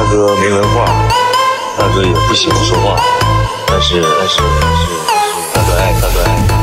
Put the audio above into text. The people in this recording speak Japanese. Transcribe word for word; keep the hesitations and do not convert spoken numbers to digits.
哥没文化，大哥也不喜欢说话，但是但是但是大哥爱大哥爱。